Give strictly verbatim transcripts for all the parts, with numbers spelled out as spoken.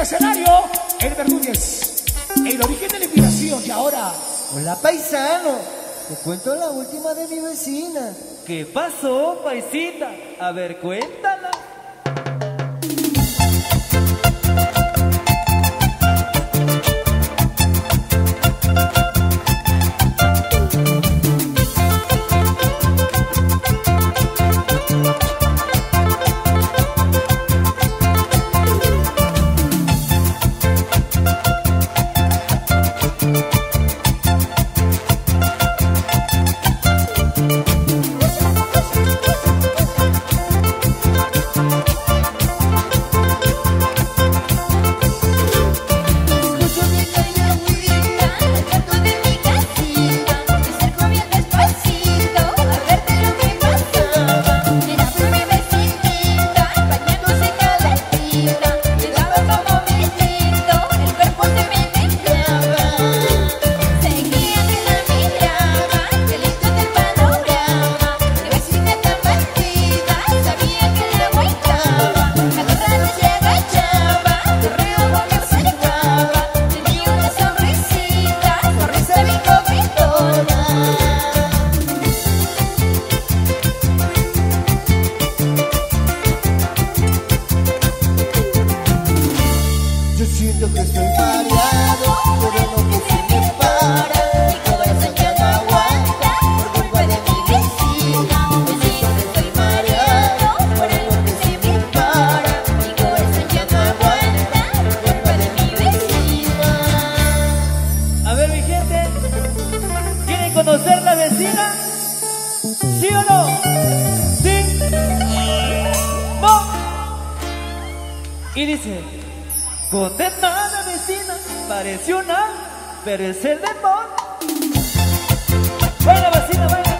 escenario, el Bermúdez, el origen de la inspiración. Y ahora, hola paisano, te cuento la última de mi vecina. ¿Qué pasó, paisita? A ver, cuéntala. ¿Conocer la vecina? ¿Sí o no? ¿Sí? ¿No? Y dice, condenada vecina, parece una, pero es el demonio. Baila vecina, baila.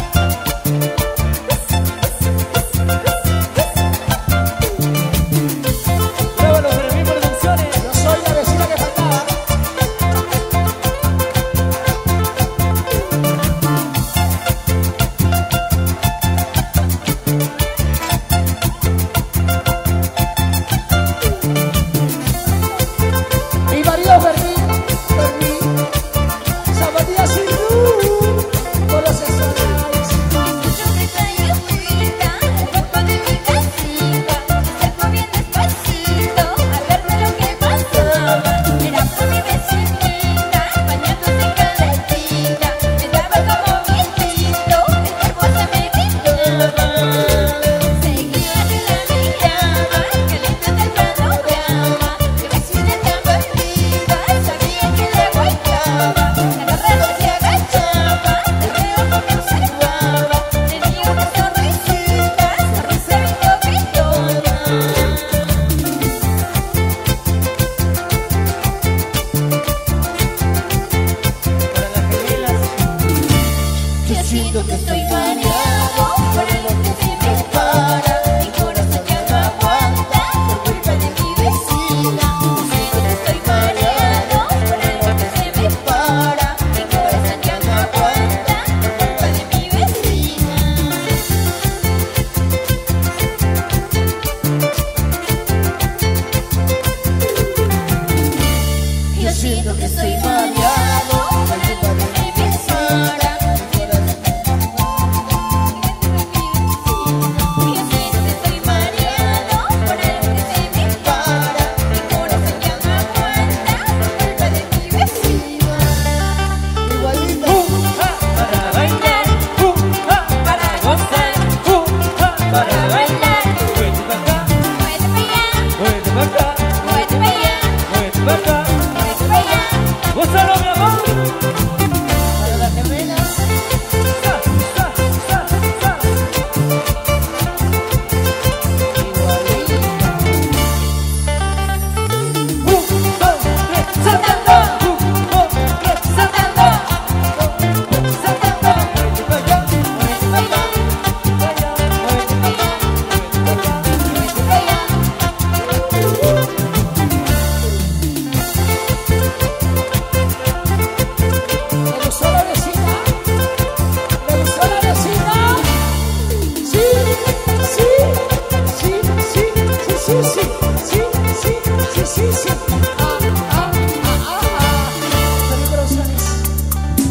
Siento que estoy mareado por el que se me para. Mi corazón ya no aguanta por culpa de mi vecina. Siento que estoy mareado por el que se me para. Mi corazón ya no aguanta por culpa de mi vecina. Yo siento que estoy mareado por el que se me para.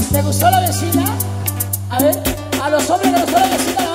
¿Te gustó la vecina? A ver, a los hombres les gustó la vecina.